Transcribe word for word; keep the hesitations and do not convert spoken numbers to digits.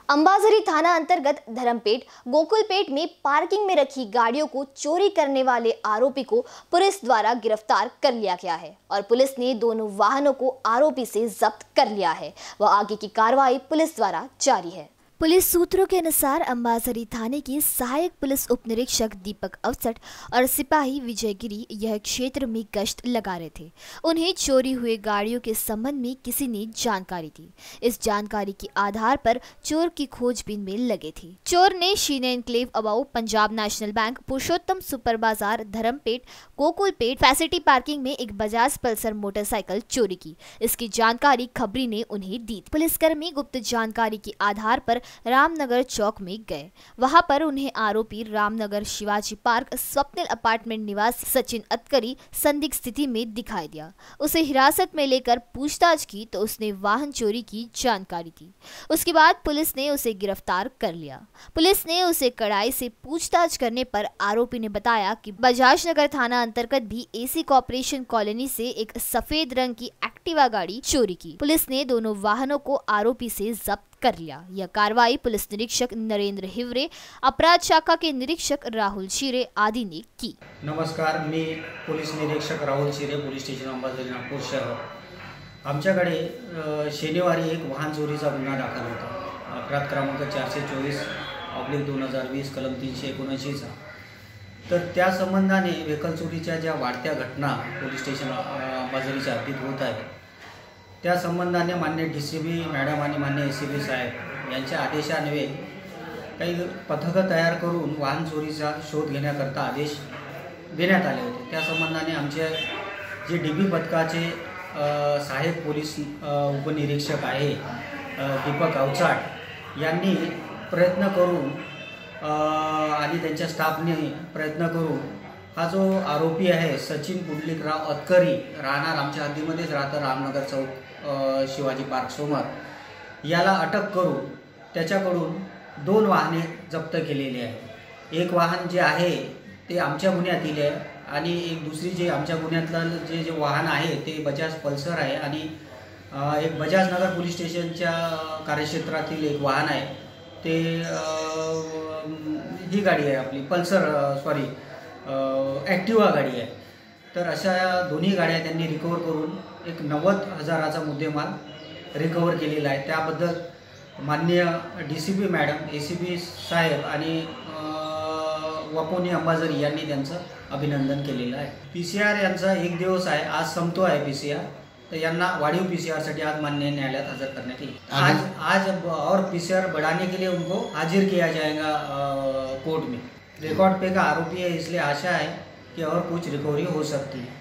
अंबाझरी थाना अंतर्गत धर्मपेट गोकुलपेट में पार्किंग में रखी गाड़ियों को चोरी करने वाले आरोपी को पुलिस द्वारा गिरफ्तार कर लिया गया है और पुलिस ने दोनों वाहनों को आरोपी से जब्त कर लिया है। वह आगे की कार्रवाई पुलिस द्वारा जारी है। पुलिस सूत्रों के अनुसार अंबाझरी थाने के सहायक पुलिस उप निरीक्षक दीपक अवसट और सिपाही विजय गिरी यह क्षेत्र में गश्त लगा रहे थे। उन्हें चोरी हुए गाड़ियों के संबंध में किसी ने जानकारी दी। इस जानकारी के आधार पर चोर की खोजबीन में लगे थे। चोर ने शीन एनक्लेव अबाउ, Punjab national bank, Purushottam super Bazaar, Dharampeth, Gokulpeth facility parking में एक बजाज पल्सर मोटरसाइकिल चोरी की। इसकी जानकारी खबरी ने उन्हें दी। पुलिसकर्मी गुप्त जानकारी के आधार पर रामनगर चौक में गए। वहां पर उन्हें आरोपी रामनगर शिवाजी पार्क स्वप्निल अपार्टमेंट निवासी सचिन अतकरी संदिग्ध स्थिति में दिखाई दिया। उसे हिरासत में लेकर पूछताछ की तो उसने वाहन चोरी की जानकारी दी। उसके बाद पुलिस ने उसे गिरफ्तार कर लिया। पुलिस ने उसे कड़ाई से पूछताछ करने पर आरोपी ने बताया कि बजाज नगर थाना अंतर्गत भी एसी कॉर्पोरेशन कॉलोनी से एक सफेद रंग की एक्टिवा गाड़ी चोरी की। पुलिस ने दोनों वाहनों को आरोपी से जब्त कर लिया। यह कार्रवाई पुलिस निरीक्षक नरेंद्र हिवरे, अपराध शाखा के निरीक्षक राहुल चिरे आदि ने की। नमस्कार, मी पोलीस निरीक्षक राहुल चिरे, पोलीस स्टेशन अंबाझरी, नागपूर शहर। आमच्याकडे शनिवारी एक वाहन चोरीचा गुन्हा दाखल होता। अपराध क्रमांक चारशे चोवीस ऑब्लिक दोन हजार वीस कलम तीनशे एकोणऐंशीचा। तर त्या संबंधाने व्हेकल चोरीच्या ज्या वाढत्या घटना पोलीस स्टेशन अंबाझरीच्या हद्दीत होत आहेत त्या संबंधाने मान्य डी सी बी मॅडम आणि मान्य ए सी बी साहेब यांच्या आदेशान्वये काही पथकं तयार करून वाहन चोरीचा शोध घेण्याकरता आदेश देण्यात आले होते। त्या संबंधाने आमचे जे डी बी पथकाचे सहाय्यक पोलीस उपनिरीक्षक आहे दीपक अवचाट यांनी प्रयत्न करून आणि त्यांच्या स्टाफने प्रयत्न करून हा जो आरोपी आहे सचिन पुंडलिकराव अतकरी, राहणार आमच्या हद्दीमध्येच राहतं, रामनगर चौक शिवाजी पार्क समोर, याला अटक करून त्याच्याकडून दोन वाहने जप्त केलेली आहे। एक वाहन जे आहे ते आमच्या गुन्ह्यातील आहे आणि एक दुसरी जे आमच्या गुन्ह्यातलं जे जे वाहन आहे ते बजाज पल्सर आहे आणि एक बजाज नगर पोलीस स्टेशनच्या कार्यक्षेत्रातील एक वाहन आहे ते ही गाडी आहे आपली पल्सर सॉरी ॲक्टिवा गाडी आहे। तर अशा दोन्ही गाड्या त्यांनी रिकवर करून एक नव्वद हजाराचा मुद्देमाल रिकवर केलेला आहे। त्याबद्दल माननीय D C B madam, A C B साहेब आणि वपोनी अंबाझरी यांनी त्यांचं अभिनंदन केलेलं आहे। पी सी आर यांचा एक दिवस आहे, आज संपतो आहे पी सी आर, तो यांना वाढीव पी सी आरसाठी आज माननीय न्यायालयात हजर करण्यात येईल। आज आज और पी सी आर बढ़ाने के लिए उनको हाजिर किया जाएगा कोर्ट में। रिकॉर्ड पे का आरोपी है, इसलिए आशा है कि और कुछ रिकवरी हो सकती है।